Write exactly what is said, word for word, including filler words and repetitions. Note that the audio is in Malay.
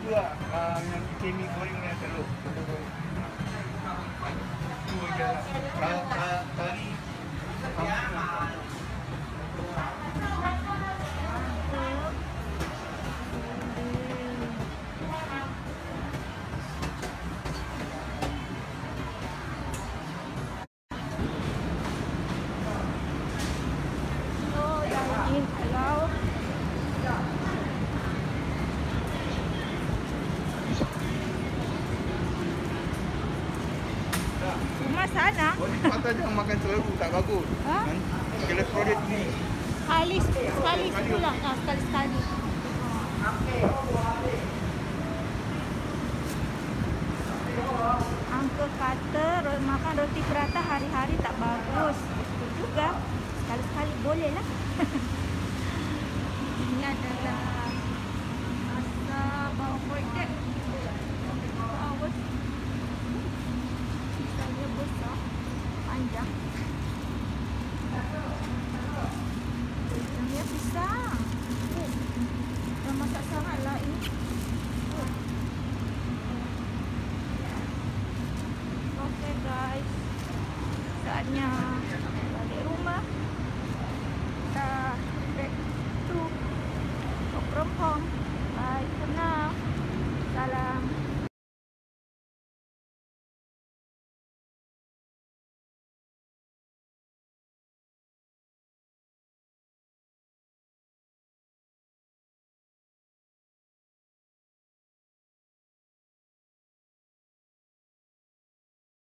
Itu lah uh, yang ikan mi goreng yang telur. Itu je lah. Kari kampung. Rumah sana. Roti prata jangan makan selalu, tak bagus. Ha? Kolesterol dia tinggi. Sekali sekali sebulan, ah sekali sekali. Uncle kata makan roti prata hari-hari tak bagus. Betul juga. Sekali-sekali boleh lah. Ini adalah masa bawang boydek. Awas. Pisangnya besar, panjang. Pisangnya pisang. Oh, dah masak sangat lah ini. Oke guys, saatnya